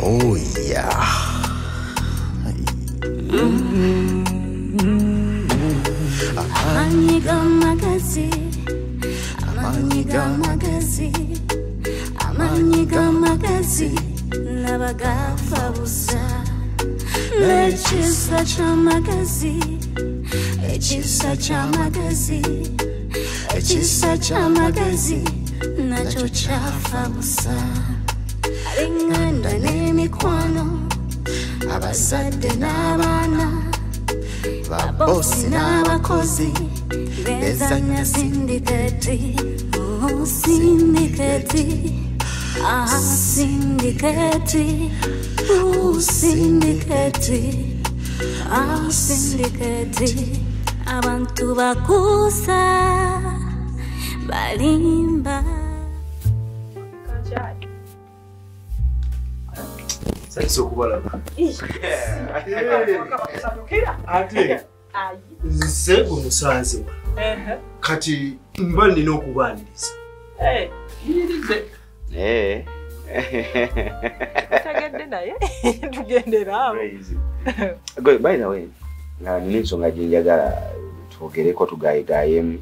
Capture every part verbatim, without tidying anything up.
Oh yeah. Amanyiga magazi, amanyiga magazi, amanyiga magazi, nabagafa busa. Lechisa cha magazi, echisa cha magazi, echisa cha magazi, nacho chafa busa. Alinganda n'emikwano, abazadde n'abaana, babosi n'abakozi, bezanya sindiketi, oh sindiketi, ah sindiketi, oh sindiketi, ah sindiketi, abantu bakusa, balimba. Saiso kubala. Ate. Zisego musanze. Eh. Kati mbali n'okubaniriza. Eh, yirize. Eh. Tagende naye. Tugendera abo. Go by the way. Na ninsonga jinjagala tuogereko tugayigaye.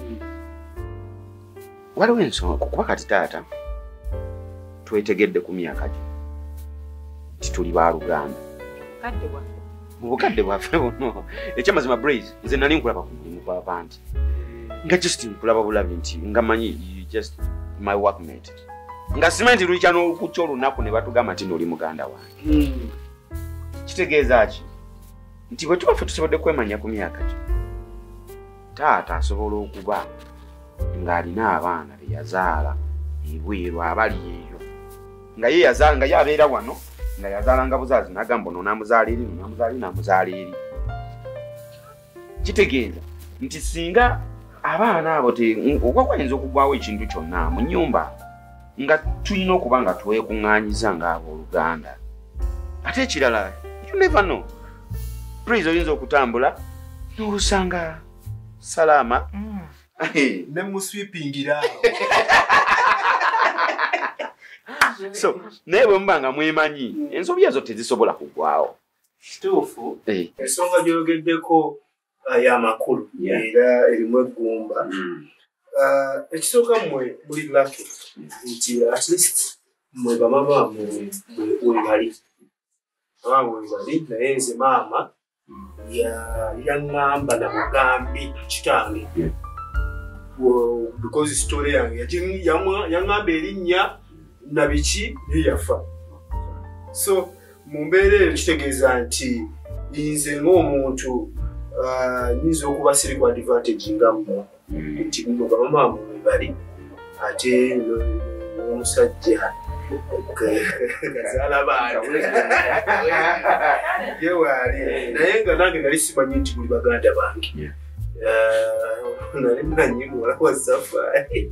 Waliwo ensonga kuba kati taata twetegedde ku myaka gye. Tituli ba Luganda. Kadde bwa. Mu bukadde bwaffe buno. Ekyamazima Braze nze nali nkulaba ku mulimu kwa bantu. Nga just nkulaba bulabi nti nga manyi you just my workmate. Nga simanyi lulicha n'okucha olunaku ne batugamba nti noli muganda wange. Mm. Kitegeeza ki? Nti bwe tuba ffe tusobodde kwemanya ku myaka gye. Taata asobola okuba ng'alina abaana be yazaala ebweru abali eyo. Nga ye yazaala nga yabeera wano. Nga yazalanga buzazi nagamba no namuzaliri no namuzaliri namuzaliri. Kitegeeza nti singa abaana abo te okwakwenza okugwawo ekintu kyonna mu nyumba nga tulina okuba nga twekuŋŋaanyiza ng'abo Oluganda. Ate ekirala you never know. Praise oyinza okutambula n'osanga salama. Mm. Ne musweepingira awo. So, newe mbanga mwemanyi ensobi yazo tezisobola kugwawo. Kituufu. Eh. Ensonga gyogeddeko ya makulu era erimu eggumba. Ekisooka mmwe muli lucky nti at least mmwe bamama mwe bali. Mama mwe bali naye nze maama yaŋŋamba na mugambi kitange. Because story yange yaŋŋamba erinnya nabiki yafa. So mumbere kitegeeza nti inze ng'omuntu nyinza okuba siri ku advantage nga mmwe nti mama mwe bali ate n'omusajja kazaala baana yewaali naye nga nange nali simanyi nti muli baganda bange. Nali manyi muwala wa Safari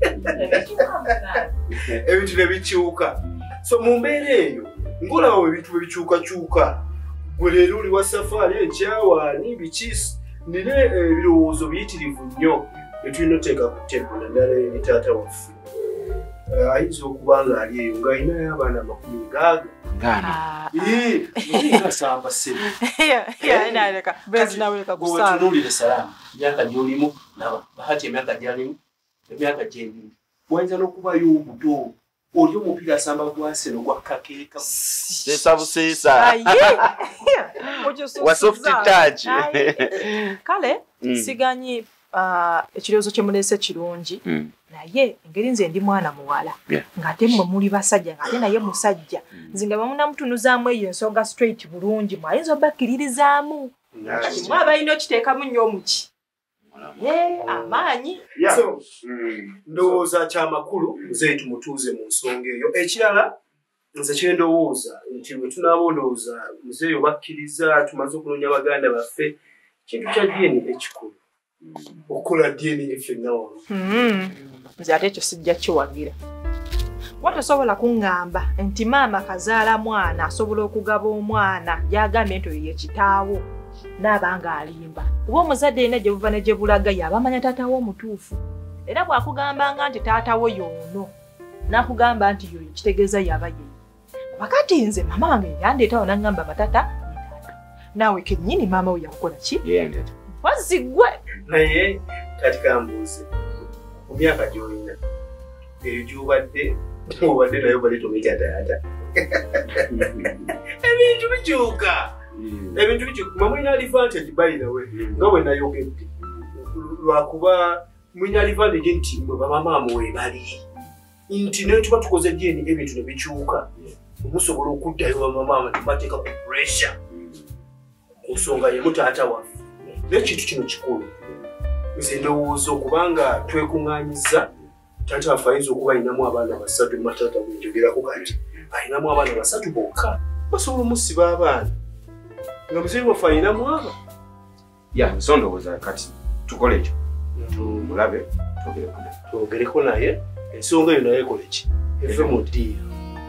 ebintu ne bikyuka. So mu mbeera eyo ng'olaba ebintu bwe bikyukakyuka gwe leero oli wa Safari ekyawaani biki nina ebirowoozo biyitirivu nnyo etulina oteeka ku tebo naddala eri taata waffe. Ayinza okuba ng'ali eyo ng'alinayo abaana amakumi gaaga. Ngana. Ee, nga samba ssebe. Ya inaleka. Bezi naweka kusala. Gwe tunulire salama. Myaka gy'olimu naba bahati emyaka gy'alimu emyaka gy'erimu. Wayinza n'okubayo obuto. Oli omupiira asamba gwa Arsenal gwa kakeeka. Sesa busesa. Aye. Wa soft touch. Kale siganyi ekirowoozo kye mulese kirungi. Naye engeri nze ndi mwana muwala ng'ate mmwe muli basajja ng'ate naye musajja nze nga bamunamutunuzaamu eyo ensonga straight bulungi mwayinza obakkiririzaamu mwe balina okiteekamu nnyo omuki amaanyi. So ndowooza kyamakulu nze tumutuuze mu nsonga eyo. Ekirala nze kye ndowooza nti bwe tunaaba olowooza muzeeyo bakkiriza tumaze okunoonya baganda baffe kintu kya D N A ekikulu okukola D N A ffenna wano. Nze ate ekyo sijja kiwagira. Watasobola kuŋŋamba nti maama kazaala mwana asobola okugaba omwana gy'agambye nti oyo ye kitaawo n'abanga alimba. Kuba omuzadde yenna gye buva ne gye bulaga y'abamanya taata we omutuufu. Era bw'akugambanga nti taata we y'ono n'akugamba nti yoyo kitegeeza yaba ye. wakati nze mama wange yandeetawo n'angamba matata naawe kennyini maama we yakukola ki wazigwe naye kati kambuuze mu myaka gy'olina eyo gy'obadde obadde nayo bali tomitataata ebintu bikyuka ebintu bikyuka mwe mulina advantage balinawe nga bwe nayogedde lwakuba mulina advantage nti mwe bamamaamu we bali nti naye tuba tukoze dyeni ebintu ne bikyuka musobola okuddayo bamamaama tebateeka ku pressure ku nsonga ye mutaata waffe n'ekintu kino kikulu nze ndowooza okubanga twekuŋŋaanyiza taata waffe ayinza okuba ayinamu abaana basatu mataata bwenjogerako kati ayinamu abaana basatu bokka basobola omusiba abaana nga muzeeyi waffe ayinamu aba ya nso ndowooza kati tukole ekyo tumulabe twogereko naye ensonga eyo naye ekole ki eve mu ddiiro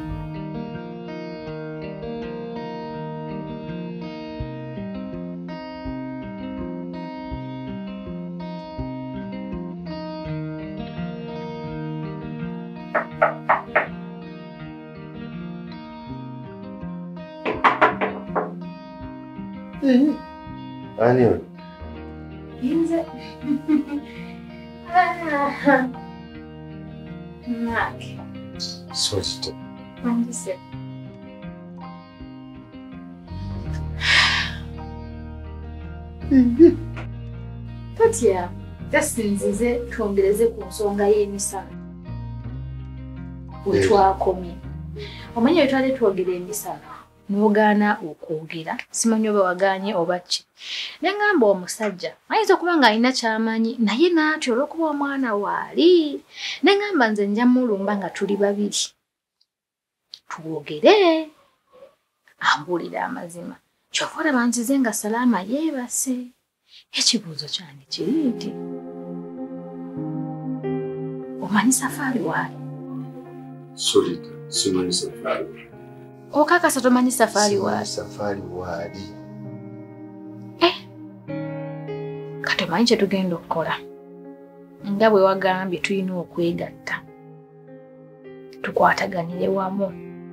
Ani oyo? Inze. Mark. Solita. Wandise. Tatya, tasinzize twongereze ku nsonga y'emisana. Wetwakomye. Omanyi bwe twali twogera emisana. N'ogaana okwogera simanyi oba wagaanye oba ki nengamba omusajja ayinza okuba nga alina ky'amanyi naye n'atyo olw'okuba omwana waali nengamba nze nja mulumba nga tuli babiri twogere ambuulira amazima kyova olaba nzize nga Salaama yeebase ekibuuzo kyange kiri nti omanyi Safaari waali? Solita, simanyi Safaari waali. Okakasa tomanyi Safaari waali? Safaari waali. Eh. Kati omanyi kye tugenda okukola. Nga bwe wagambye tulina okwegatta. Tukwataganire wamu.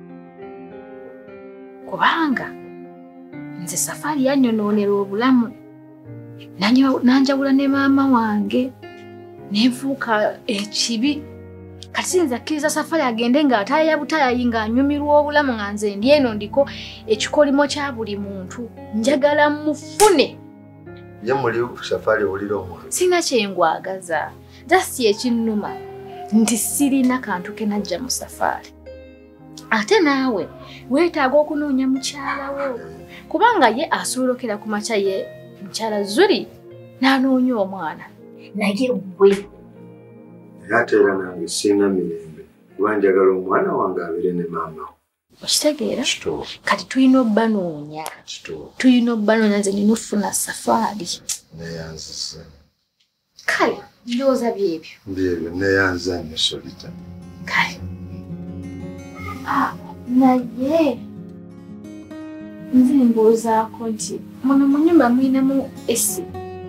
Kubanga nze Safaari yanyonoonera obulamu. Nanjawula ne maama wange. Nenfuuka ekibi. Kati sinza kkiriza Safaari agende ng'ataaya butaayi ng'anyumirwa obulamu nga nze ndi eno ndiko ekikolimo kya buli muntu njagala mufune. Ye muli Safaari olira omwana? Sina kyengwagaza. Dasi ekinnuma nti sirina kantu ke najja mu Safaari. Ate naawe weetaaga okunoonya mukyalawo kubanga ye asobolokera ku makya ye mukyala Zuri n'anoonya omwana. Naye bwe ate era nange sina mirembe kuba njagala omwana wange abeere ne maama. Okitegeera? Kati tulina obbanoonya. Tulina obbanoonya nze nina okufuna Safaari. Neyanziza. Kale ndowooza byebyo. Byebyo neyanza nnyo Solita. Kale. Ah, naye nze mboozaako nti muno mu nnyumba mulinamu esi.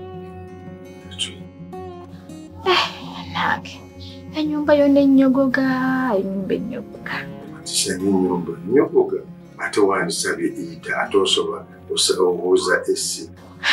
Nange ennyumba yonna ennyogoga, ennyumba ennyogoga. Tisali ennyumba ennyogoga ate wandisabye iyita ate osoba obuuza esi.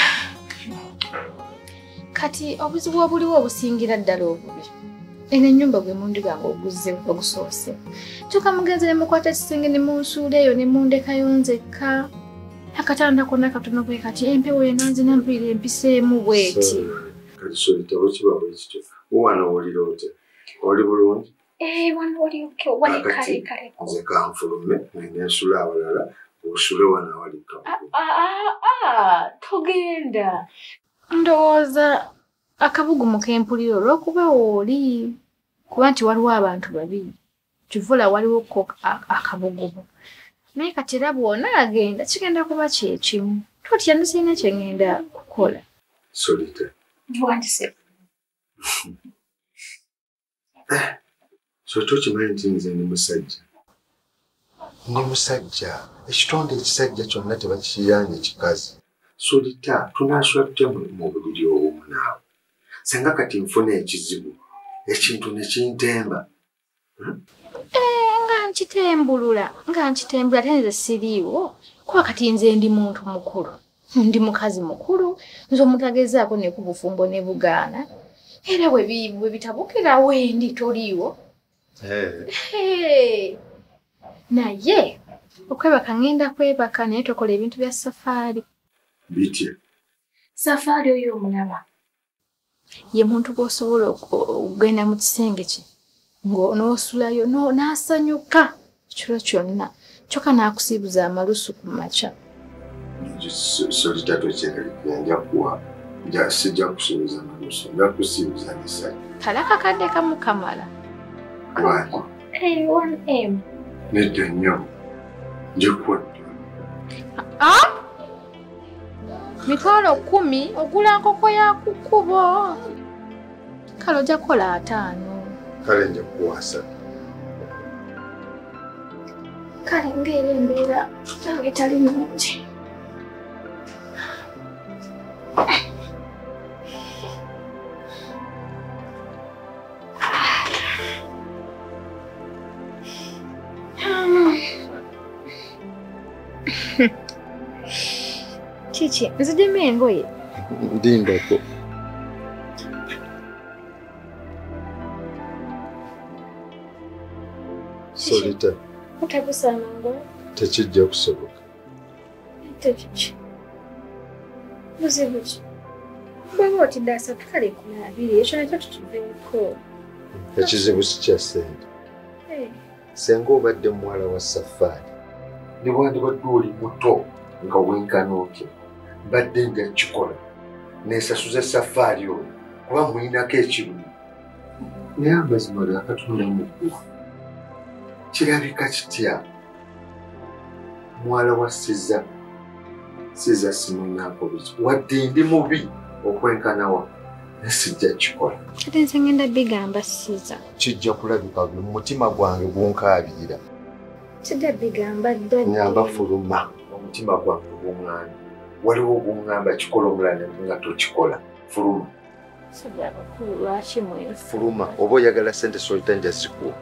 Kati obuzibu obuliwo obusingira ddala obubi. Eno ennyumba gwe mundiga ng'oguzze ogusoose. Kyokka mugenze ne mukwata ekisenge ne munsuula eyo ne mundekayo nzekka. Akatanda konna katono bwe kati empewo yonna nze nampulira empiseemu bw'eti. Kati Solita bwe kiba bwe kityo. Wano olira otya? Oli bulungi? Eh, wano oli okay, wali kale kale. Nze kanfulume nina ensula awalala osule wano awali kabugu. Ah, ah, togenda. Ndowooza akabugu mu kempuliro olw'okuba oli kuba nti waliwo abantu babiri. Kivula waliwo ko akabugubu. Naye kati era bw'ona agenda kigenda kuba kyekimu. Totya ndisina kye ngenda kukola. Solita. Wandise. Eh, so tokimanyi nti nze ndi musajja. Ndi musajja. Ekitonde ekisajja kyonna tebakiyanja kikazi. Solita, tunaasula tutya mu buliri obumu naawe. Senga kati nfuna ekizibu. Ekintu ne kintemba. Eh, nga nkitembulula nga nkitembula ate nze siriiwo kuba kati nze ndi muntu mukulu ndi mukazi mukulu nze omutagezaako ne ku bufumbo ne bugaana era bwe bitabukira wendi toliiwo naye okwebaka ngenda kwebaka naye tokola ebintu bya safaari bitye safaari oyo omulaba ye muntu gw'osobola okugenda mu kisenge kye ng'onoosulayo n'asanyuka ekiro kyonna kyokka n'akusiibuza amalusu ku makya solita tokyekalipira nja kuwa sijja kusuubiza amalusu nja kusiibuza nesajja kalaka kadde kamu kamala lwaki one m nedda nnyo njekuwa mitwalo kumi ogula nkoko ya kukubo kale ojja kukola ataano kale nja kuwa asatu kale ng'era embeera nange etali nnungi kiki nziddemu engoye ndindako solita otabusaana ngoye tekijja kusoboka tekiki buzibu ki bwaba otidde asatu kale kumi abiri ekyo nakyo tukiveeko ekizibu si kya ssente senga obadde muwala wa safaari ne wandibadde oli muto nga wenkana otyo mbadde nja kikola neesasuza safaari oyo kuba mulinako ekirumi naye amazima gaakatonda muggwa kirabika kitya muwala wa siza siza simunaako biki wadde ndi mubi okwenkanawa nesijja kikola ate nze ngenda bigamba siza kijja kulabika buli mumutima gwange gunkaabirira kijja bigamba ddala nyamba fuluma omutima gwange gumwani waliwo gungamba kikola omulala nga tokikola fuluma sijja abakulu lwaki mwe fuluma oba oyagala sente solita nja zikuwa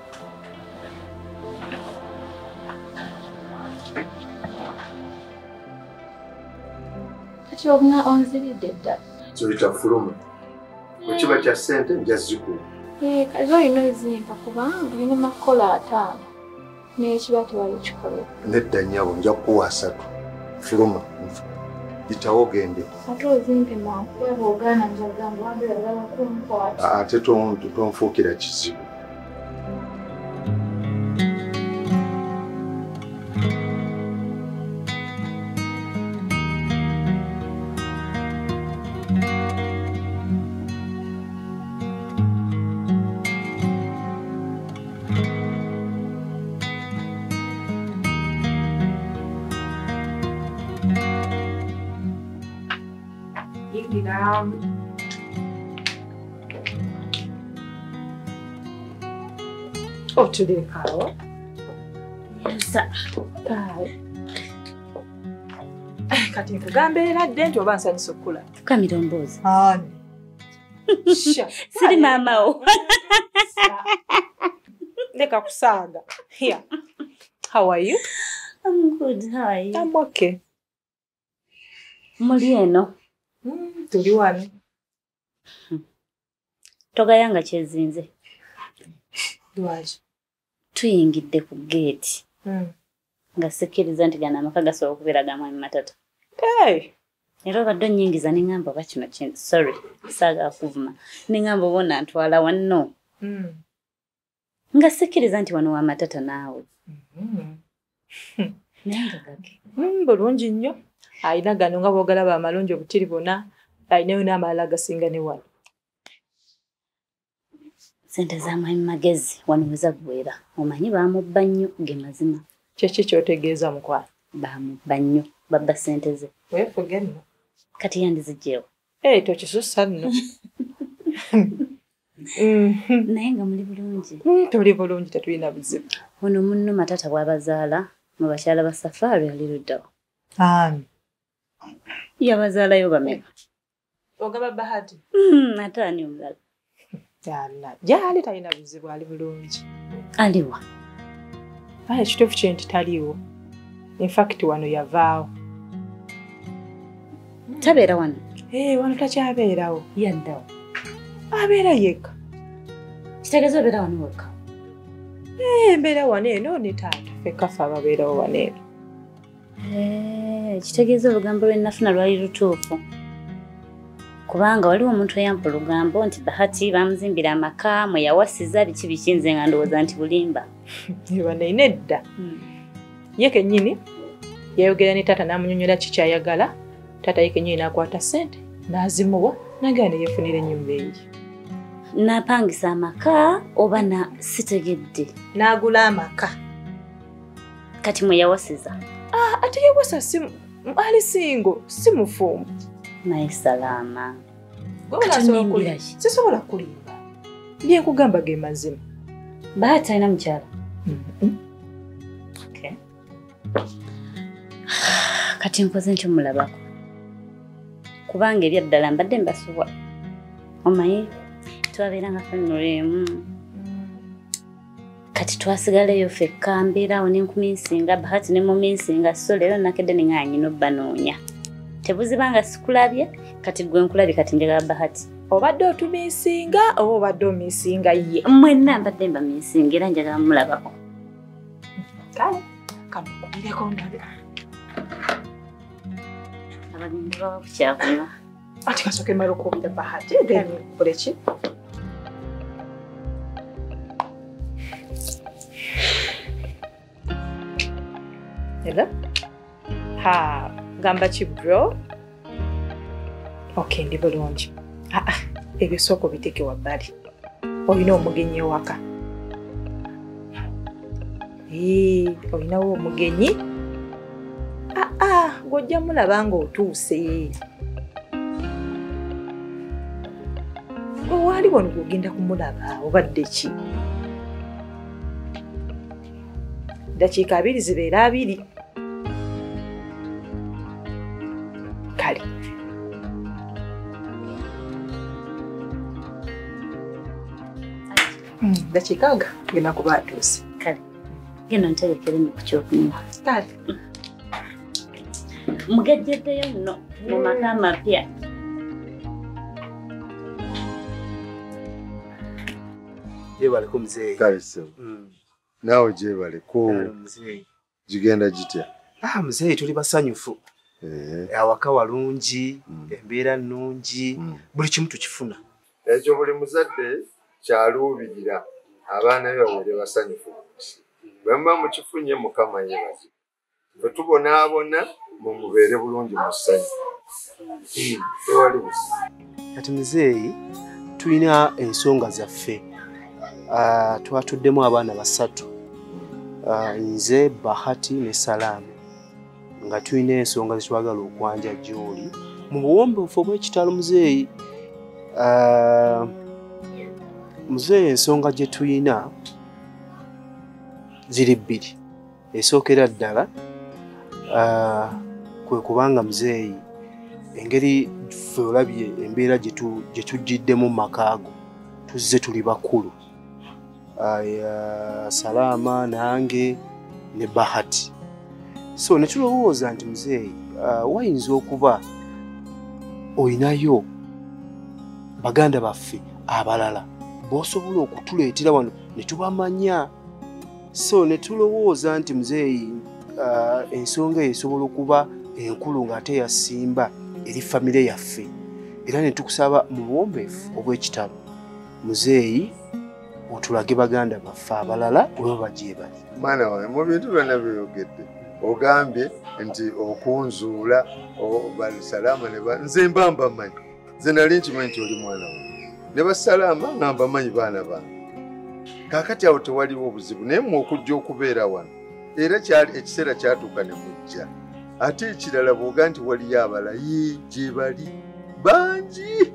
kati obuna onziridde ddala solita fuluma wekiba kya sente nja zikuwa kati olina ezimpa kubanga olina makola ataano n'ekiba tewali kikola nedda nnyabo nja kuwa asatu fuluma yitawo ogende ate ozimpe mankuba ogaana njagamba wambe yagala kunkwata ate tonfuukira kizibu Otulekawo nsa kale kati nkugamba eradde nti oba nsanyusa okula Fukamira mboozi ani siri maamawo leka kusaaga here how are you I'm good how are you I'm okay muli eno mm, tuli wano togayanga kyezinze lwaki tuyingidde ku geeti mm. nga sikiriza nti gana amaka gasobola okubeera ga mwami Matata hey. era obadde onnyingiza neŋŋamba oba kino kintu sorry saaga akuvuma neŋŋamba oba onantwala wanno mm. nga sikiriza nti wano wa Matata naawe mm. naye nga gage mm, bulungi nnyo ayina gano nga bw'ogalaba amalungi obutiri bonna ayinayo n'amalala gasinga ne wano sente za mwami Magezi wano we zaggweera omanyi baamubba nnyo ge mazima kyeki kyotegeeza mukwano baamubba nnyo babba sente ze weefuge nno kati yandizigyewo ee tokisussa nno naye nga muli bulungi tuli bulungi tetulina buzibu ono munno Matata bw'abazaala mu bakyala ba Safaari ali luddawo ani yabazaalayo bameka ogaba Bahati ate ani omulala Yalla, gyali talina buzibu ali bulungi. Aliwa. Aye ekituufu kye nti taliiwo. In fact wano yavaawo. Tabeera wano? Eh, wano takyabeerawo. Yaddawo? Abeera yekka. Kitegeeza obeera wano wekka? Eh, mbeera wano eno ne taata. Fekka ffe ababeerawo wano eno. Eh, kitegeeza olugambo lwe nafuna lwali lutuufu. Kubanga waliwo omuntu eyampa olugambo nti Bahati bamuzimbira amaka mwe yawasiza biki biki nze nga ndowooza nti bulimba. Bano inedda. Ye kennyini yayogera ne taata n'amunyonyola kiki ayagala. Taata ye kennyini n'akwata ssente n'azimuwa n'agenda ne yeefunira ennyumba engi. N'apangisa amaka oba na sitegedde? N'agula amaka. Kati mwe yawasiza? Ah, ate yawasa si ali singo si mufumbo. Naye salaama. Sisobola kulimba. Bye nkugamba ge mazima. Bahati alina mukyala? Okay. Kati nkoze ntyo mulabako. Kubanga ebya ddala mbadde mbasuwa. Omanyi twabeeranga ffennoleemu. Kati twasigaleyo ffekka mbeerawo n'enkuminsinga Bahati ne muminsinga so leero nakedde ne ng'anyina obbanoonya. Tebuzibanga sikulabye kati gwe nkulabye kati njagala Bahati. Obadde otuminsinga oba obadde ominsinga ye? Mwenna mbadde mba minsinga era njagala mulabako. Kale kamukubireko ndabe. Abagenzi bawa ku kyakunywa. Ati kasooke mala okubira Bahati then nkole ki? Hello? Ha, gamba ki bro? Okay, ndi bulungi. Ah ah, ebyo soko biteke wabbali. Olina omugenyi ewaka. Eh, olinawo omugenyi? Ah ah, gojja mulaba nga otuuse. Wali wano gogenda kumulaba obadde ki? Dakiika abiri zibeera abiri. Kale. Mm, dakiika ga genda kuba atuuse. Kale. Genda ntegekere mu kyokunywa. Kale. Mugejjeddeyo nno mu maka amapya. Yebaleko mzee. Kale so. Mm. Nawe jebale ko mzee. Jigenda jitya? Ah mzee tuli basanyufu. Eh. Awaka walungi, Mm. embeera nnungi, Mm. buli kimu tukifuna. Ekyo buli muzadde kyaluubirira abaana be bawere basanyufu. Bwemba mukifunye Mukama yebaze. Bwe tubonaabona mu mubeere bulungi mu ssanyu. Mm. Tewali busi. Kati mzee tulina ensonga zaffe. Uh, twatuddemu abaana basatu. Uh, nze Bahati ne Salamu. Nga tulina ensonga zitwagala okwanja gy'oli mu buwombeefu obw'ekitalo muzeeyi. Uh, muzeeyi ensonga gye tulina ziri bbiri. Esookera ddala uh, kwe kubanga muzeeyi engeri ffe olabye embeera gye tujjiddemu mu makaago tuzze tuli bakulu. Uh, Salaama nange ne Bahati. So ne tulowooza nti muzeeyi uh, wayinza okuba olinayo baganda baffe abalala b'osobola okutuleetera wano ne tubamanya. So ne tulowooza nti muzeeyi uh, ensonga eyo esobola okuba enkulu ng'ate yasimba eri famire yaffe era ne tukusaba mu buwombeefu obw'ekitalo muzeeyi otulage baganda baffe abalala oba bajeebali. Mwana wange mu bintu byonna by'oyogedde ogambye nti okunzuula Salaama ne ba nze mba mbamanyi. Nze nali nkimanyi nti oli mwana wange. Ne Basalaama nga mbamanyi baana bange. Kaakati awo tewaliwo obuzibu naye mmwe okujja okubeera wano era ekiseera kyatuuka ne mujja. Ate ekirala bw'oga nti waliyo abalayi gye bali bangi.